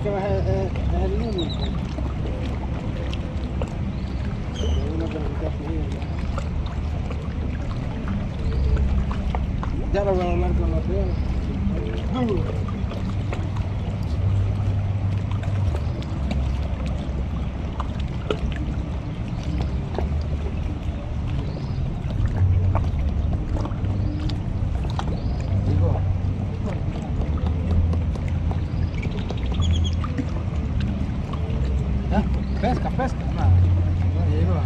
que es el único. Uno que no está frío ya. Ya lo voy a hablar con los dedos. Duro. Pesca, pesca. No llegó.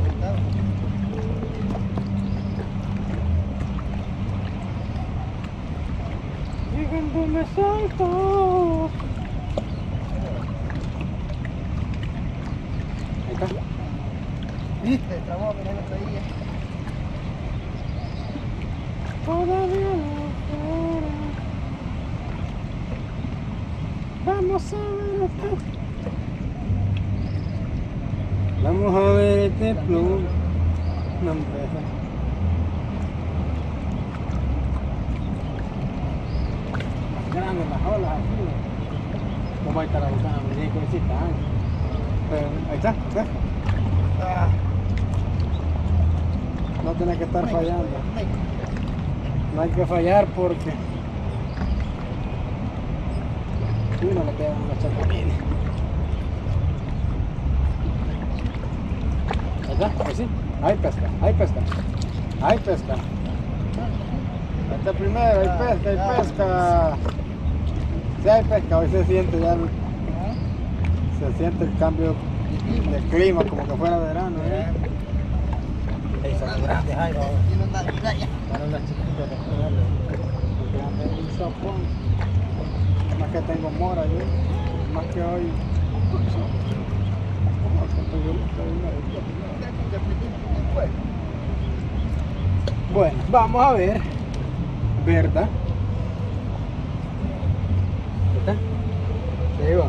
Y cuando me salto. Ahí está. ¿Viste? Trabó, mirá lo traía. Todavía no fuera. Vamos a ver esto. Vamos a ver este plum. No empieza. Grandes las olas así. Como hay para buscar muñecos y están. Pero ahí está, ¿ves? No tiene que estar fallando. No hay que fallar porque uno le pegan los chapulines. Ahí sí, hay pesca, hay pesca, hay pesca. Ahí está primero, hay pesca, hay pesca. Sí hay pesca, hoy se siente ya, se siente el cambio de clima como que fuera verano. Ahí son grandes, ahí vamos. Para las chiquitas, porque ando un sopón. Más que tengo mora yo, más que hoy. Bueno, vamos a ver, ¿verdad? ¿Está? Se lleva.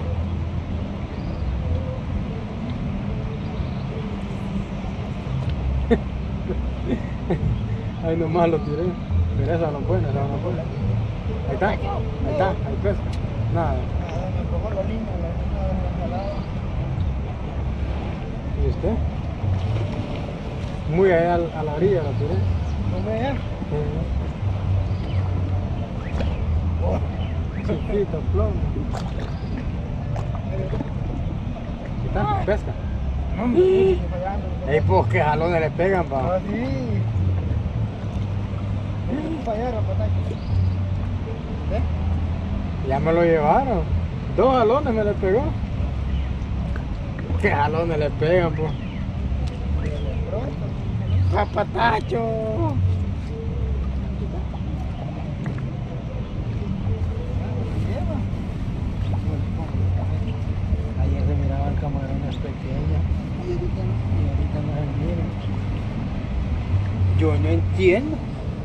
Ahí nomás lo tiré, pero esa no puede, esa no puede. Ahí está, ahí pesca. Nada. Me cojo la línea, ¿Y usted? Muy allá a la orilla lo tiré. ¿No me vean? Chiquito, plomo. ¿Qué tal? ¿Pesca? Ey, pues qué jalones le pegan, pa. Ah, sí. Fallaron, patacho. ¿Ves? Ya me lo llevaron. 2 jalones me le pegó. ¿Qué jalones le pegan, pues? ¡Papatacho! Ayer se miraban camarones pequeños y ahorita no se miran. Yo no entiendo.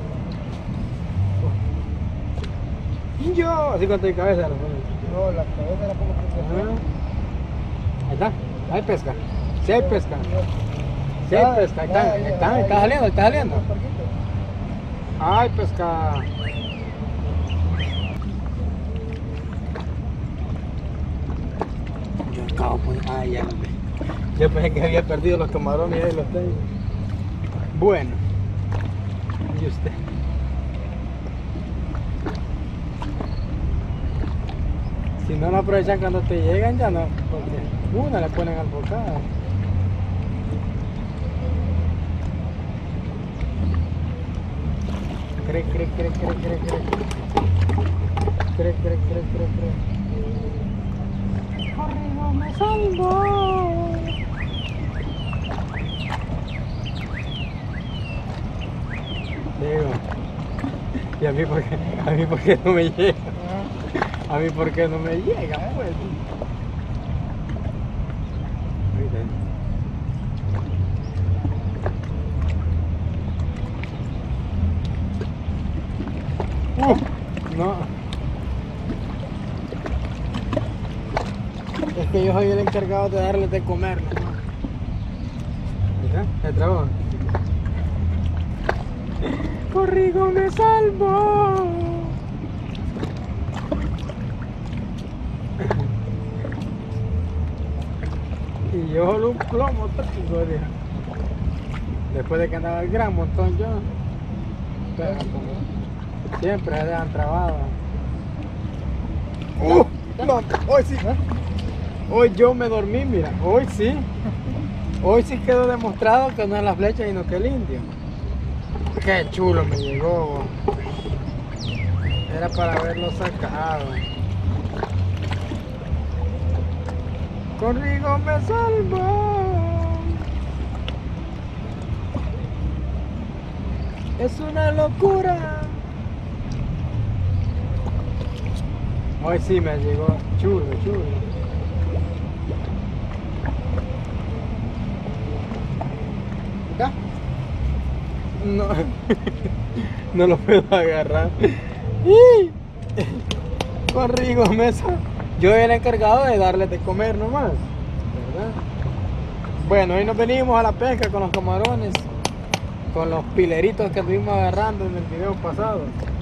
Yo, así con tu cabeza lo pones. No, la cabeza la pongo por Ahí está, hay pesca. Sí hay pesca. Sí hay pesca, está saliendo, está saliendo. Hay pesca. Yo acabo de poner. Ah, ya lo vi. Yo pensé que había perdido los camarones y ahí los tengo. Bueno. ¿Y usted? Si no lo aprovechan cuando te llegan, ya no. Porque una le ponen al bocado. Cree. Corrido me salvo. Digo, y a mí por qué no me llega. A mí por qué no me llega, pues. No. Es que yo soy el encargado de darles de comer, ¿no? Mira, el trabajo. Corrigo me salvo. yo solo un plomo tóxico, dije. Después de que andaba el gran montón yo. Pero como siempre se dejan trabados. No, hoy sí. Hoy yo me dormí, mira. Hoy sí. Hoy sí quedó demostrado que no es la flecha sino que el indio. Qué chulo me llegó. Era para haberlo sacado. Con Rigo me salvo. Es una locura. Hoy sí me llegó chulo, chulo. ¿Ya? No, no lo puedo agarrar. Con Rigo Mesa. Yo era encargado de darles de comer nomás, ¿verdad? Bueno, hoy nos venimos a la pesca con los camarones, con los pileritos que estuvimos agarrando en el video pasado.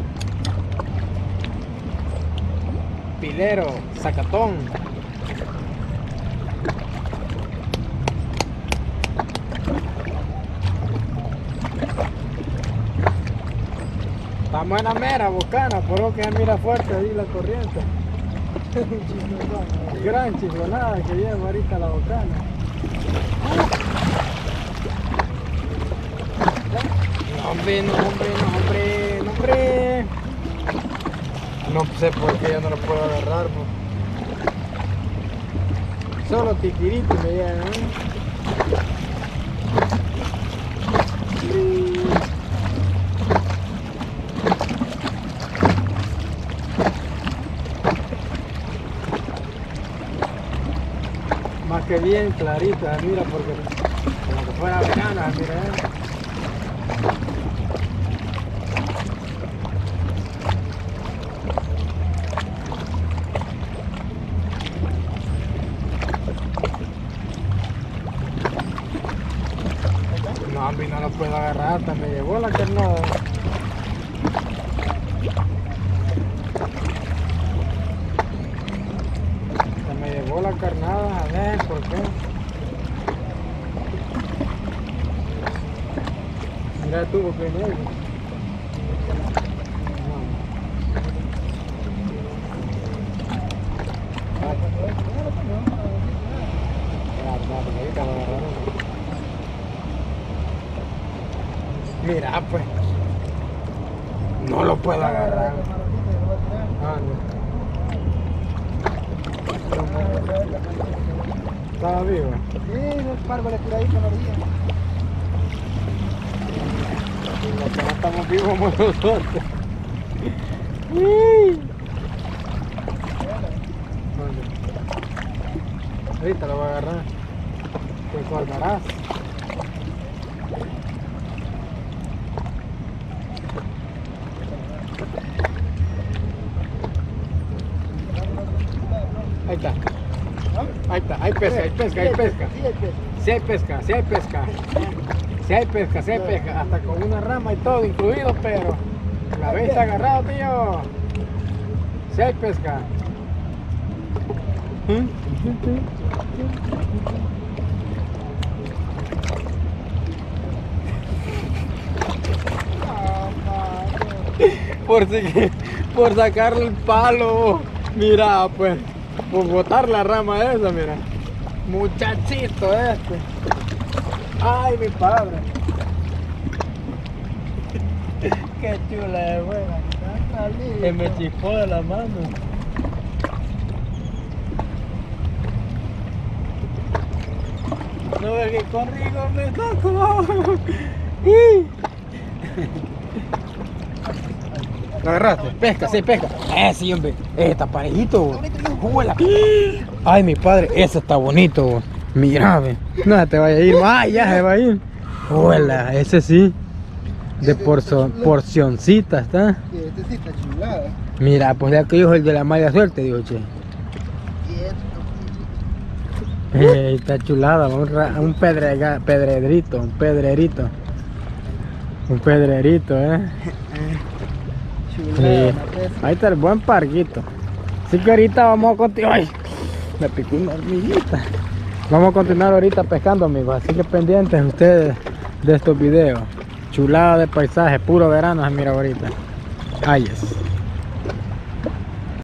Pilero, zacatón. Estamos en la mera bocana, por lo que se mira fuerte ahí la corriente. Gran chiflonada que lleva ahorita la bocana. No, hombre, no, hombre, no, hombre, no, hombre. No sé por qué ya no lo puedo agarrar, pues. Solo titirito me llegan, Más que bien clarita, mira, porque como que fuera vegana, mira. No, a mí no lo puedo agarrar, hasta me llevó la carnada. Me llevó la carnada, a ver por qué. Mira tú, porque no hay. Mira, pues. No lo puedo agarrar. ¿Estaba vivo? Sí, no pargo le tiré ahí con la orilla. Los que no estamos vivos somos nosotros. Ahorita lo voy a agarrar. Te guardarás. Ahí está. Ahí está, hay pesca, hay pesca, hay pesca. Sí hay pesca, sí hay pesca. Sí hay pesca, sí hay pesca. Hasta con una rama y todo incluido, pero la vez está agarrado, tío. Sí hay pesca. Por sacarle el palo. Mira, pues. Por botar la rama esa, mira. Muchachito este. Ay, mi padre. Qué chula de buena. Que me chispó de la mano. No ve que con Rigo me tocó. ¿Lo agarraste? Pesca, sí, pesca. Sí, hombre. Está parejito. ¡Juela! Ay, mi padre, ese está bonito. Mira, ve. No te vaya a ir. Ay, ya se va a ir. ¡Juela! Ese sí. De porcioncita está. Este sí está chulada. Mira, pues de aquello es el de la mala suerte, digo, che. Está chulada. Un pedrerito, un pedrerito. Un pedrerito, Sí. Ahí está el buen parguito. Así que ahorita vamos a continuar. Ay, me picó una hormiguita. Vamos a continuar ahorita pescando, amigos, así que pendientes ustedes de estos videos. Chulada de paisaje, puro verano se mira ahorita. Ay, es.